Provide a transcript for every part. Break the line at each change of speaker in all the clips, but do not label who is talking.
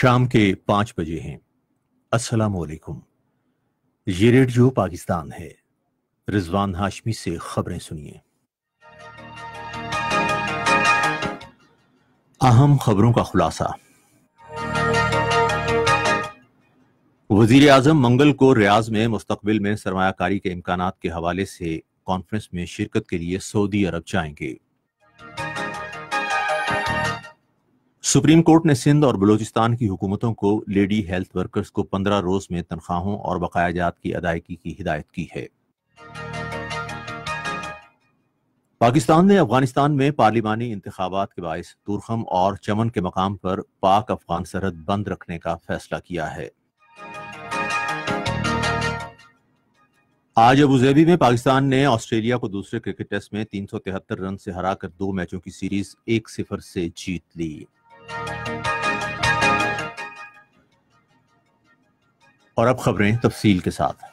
شام کے 5 بجے ہیں۔ السلام علیکم، یہ ریڈیو پاکستان ہے۔ رضوان ہاشمی سے خبریں سنیے۔ اہم خبروں کا خلاصہ۔ وزیر اعظم منگل کو ریاض میں مستقبل میں سرمایہ کاری کے امکانات کے حوالے سے کانفرنس میں شرکت کے لیے سعودی عرب جائیں گے۔ سپریم کورٹ نے سندھ اور بلوچستان کی حکومتوں کو لیڈی ہیلتھ ورکرز کو 15 روز میں تنخواہوں اور بقایا جات کی ادائیگی کی ہدایت کی ہے۔ پاکستان نے افغانستان میں پارلیمانی انتخابات کے باعث تورخم اور چمن کے مقام پر پاک افغان سرحد بند رکھنے کا فیصلہ کیا ہے۔ آج ابوظہبی میں پاکستان نے آسٹریلیا کو دوسرے کرکٹ ٹیسٹ میں 373 رن سے ہرا کر 2 میچوں کی سیریز 1-0 سے جیت لی۔ اور اب خبریں تفصیل کے ساتھ۔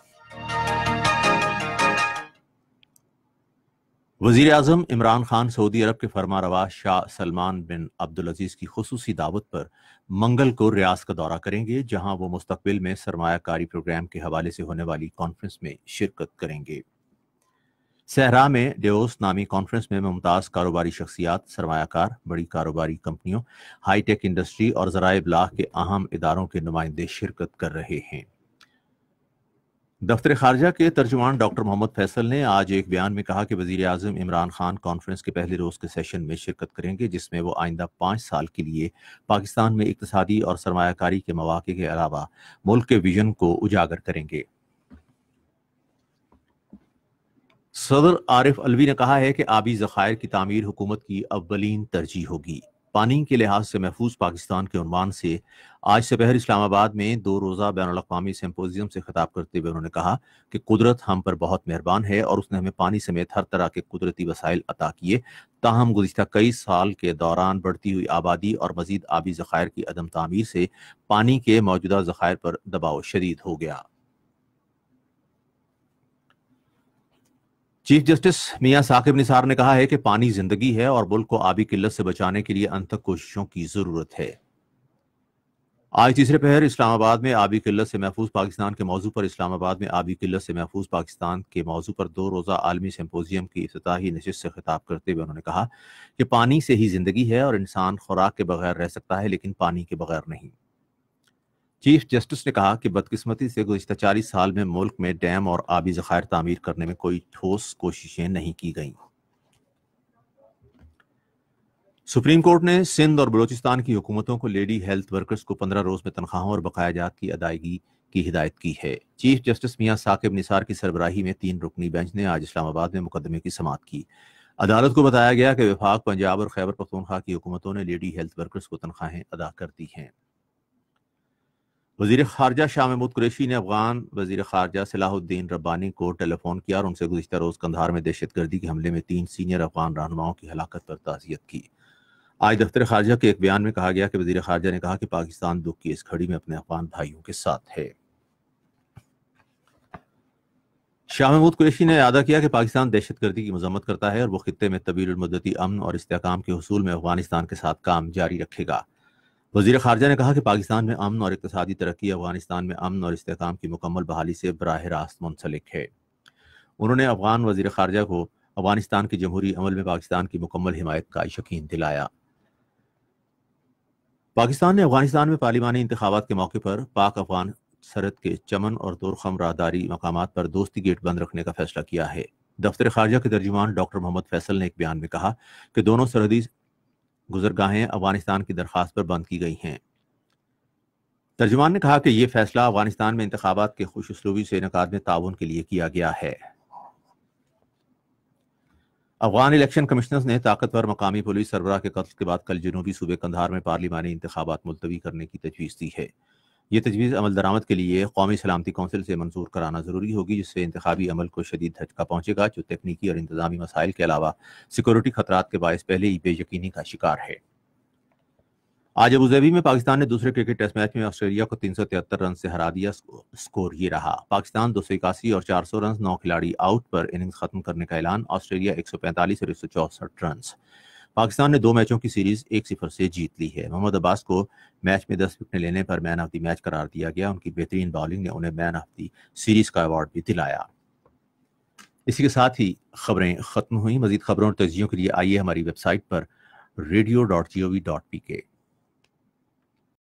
وزیر اعظم عمران خان سعودی عرب کے فرما روا شاہ سلمان بن عبدالعزیز کی خصوصی دعوت پر منگل کو ریاض کا دورہ کریں گے، جہاں وہ مستقبل میں سرمایہ کاری پروگرام کے حوالے سے ہونے والی کانفرنس میں شرکت کریں گے۔ صحرا میں ڈیوس نامی کانفرنس میں ممتاز کاروباری شخصیات، سرمایہ کار، بڑی کاروباری کمپنیوں، ہائی ٹیک انڈسٹری اور ذرائع ابلاغ کے اہم اداروں کے نمائندے شرکت کر رہے ہیں۔ دفتر خارجہ کے ترجمان ڈاکٹر محمد فیصل نے آج ایک بیان میں کہا کہ وزیر اعظم عمران خان کانفرنس کے پہلے روز کے سیشن میں شرکت کریں گے، جس میں وہ آئندہ 5 سال کے لیے پاکستان میں اقتصادی اور سرمایہ کاری کے مواقع کے علاوہ ملک کے ویژن کو اجاگر کریں گے۔ صدر عارف علوی نے کہا ہے کہ آبی ذخائر کی تعمیر حکومت کی اولین ترجیح ہوگی۔ پانی کے لحاظ سے محفوظ پاکستان کے عنوان سے آج سپہر اسلام آباد میں 2 روزہ بین الاقوامی سمپوزیم سے خطاب کرتے ہوئے انہوں نے کہا کہ قدرت ہم پر بہت مہربان ہے اور اس نے ہمیں پانی سمیت ہر طرح کے قدرتی وسائل عطا کیے، تاہم گزشتہ کئی سال کے دوران بڑھتی ہوئی آبادی اور مزید آبی ذخائر کی عدم تعمیر سے پانی کے موجودہ ذخائر پر دباؤ شدید ہو گیا۔ چیف جسٹس میاں ثاقب نثار نے کہا ہے کہ پانی زندگی ہے اور ملک کو آبی قلت سے بچانے کے لیے انتھک کوششوں کی ضرورت ہے۔ آج تیسرے پہر اسلام آباد میں آبی قلت سے محفوظ پاکستان کے موضوع پر اسلام آباد میں آبی قلت سے محفوظ پاکستان کے موضوع پر 2 روزہ عالمی سمپوزیم کی افتتاحی نشست سے خطاب کرتے ہوئے انہوں نے کہا کہ پانی سے ہی زندگی ہے اور انسان خوراک کے بغیر رہ سکتا ہے لیکن پانی کے بغیر نہیں۔ چیف جسٹس نے کہا کہ بدقسمتی سے گزشتہ 40 سال میں ملک میں ڈیم اور آبی ذخائر تعمیر کرنے میں کوئی ٹھوس کوششیں نہیں کی گئیں۔ سپریم کورٹ نے سندھ اور بلوچستان کی حکومتوں کو لیڈی ہیلتھ ورکرز کو 15 روز میں تنخواہوں اور بقایا جات کی ادائیگی کی ہدایت کی ہے۔ چیف جسٹس میاں ثاقب نثار کی سربراہی میں 3 رکنی بینچ نے آج اسلام آباد میں مقدمے کی سماعت کی۔ عدالت کو بتایا گیا کہ وفاق، پنجاب اور خیبر پختونخوا کی حکومتوں نے لیڈی ہیلتھ ورکرز کو تنخواہیں ادا کر دی ہیں۔ وزیر خارجہ شاہ محمود قریشی نے افغان وزیر خارجہ صلاح الدین ربانی کو ٹیلی فون کیا اور ان سے گزشتہ روز قندھار میں دہشت گردی کے حملے میں 3 سینئر افغان رہنماؤں کی ہلاکت پر تعزیت کی۔ آج دفتر خارجہ کے ایک بیان میں کہا گیا کہ وزیر خارجہ نے کہا کہ پاکستان دکھ کی اس گھڑی میں اپنے افغان بھائیوں کے ساتھ ہے۔ شاہ محمود قریشی نے اعادہ کیا کہ پاکستان دہشت گردی کی مذمت کرتا ہے اور وہ خطے میں طویل المدتی امن اور استحکام کے حصول میں افغانستان کے ساتھ کام جاری رکھے گا۔ وزیر خارجہ نے کہا کہ پاکستان میں امن اور اقتصادی ترقی افغانستان میں امن اور استحکام کی مکمل بحالی سے براہ راست منسلک ہے۔ انہوں نے افغان وزیر خارجہ کو افغانستان کے جمہوری عمل میں پاکستان کی مکمل حمایت کا یقین دلایا۔ پاکستان نے افغانستان میں پارلیمانی انتخابات کے موقع پر پاک افغان سرحد کے چمن اور تورخم راہداری مقامات پر دوستی گیٹ بند رکھنے کا فیصلہ کیا ہے۔ دفتر خارجہ کے ترجمان ڈاکٹر محمد فیصل نے ایک بیان میں کہا کہ دونوں سرحدی گزرگاہیں افغانستان کی درخواست پر بند کی گئی ہیں۔ ترجمان نے کہا کہ یہ فیصلہ افغانستان میں انتخابات کے خوش اسلوبی سے انعقاد میں تعاون کے لیے کیا گیا ہے۔ افغان الیکشن کمشنرز نے طاقتور مقامی پولیس سربراہ کے قتل کے بعد کل جنوبی صوبے قندھار میں پارلیمانی انتخابات ملتوی کرنے کی تجویز دی ہے۔ یہ تجویز عمل درآمد کے لیے قومی سلامتی کونسل سے منظور کرانا ضروری ہوگی، جس سے انتخابی عمل کو شدید دھچکا پہنچے گا، جو تکنیکی اور انتظامی مسائل کے علاوہ سیکورٹی خطرات کے باعث پہلے ہی بے یقینی کا شکار ہے۔ آج ابوظہبی میں پاکستان نے دوسرے کرکٹ ٹیسٹ میچ میں آسٹریلیا کو 373 رن سے ہرا دیا۔ سکور یہ رہا: پاکستان 281 اور 400 رنز، 9 کھلاڑی آؤٹ پر اننگز ختم کرنے کا اعلان، آسٹریلیا 145 اور 164 رنز۔ پاکستان نے 2 میچوں کی سیریز 1-0 سے جیت لی ہے۔ محمد عباس کو میچ میں 10 وکٹیں لینے پر مین آف دی میچ قرار دیا گیا۔ ان کی بہترین بالنگ نے انہیں مین آف دی سیریز کا ایوارڈ بھی دلایا۔ اسی کے ساتھ ہی خبریں ختم ہوئیں۔ مزید خبروں اور تجزیوں کے لیے آئیے ہماری ویب سائٹ پر radio.gov.pk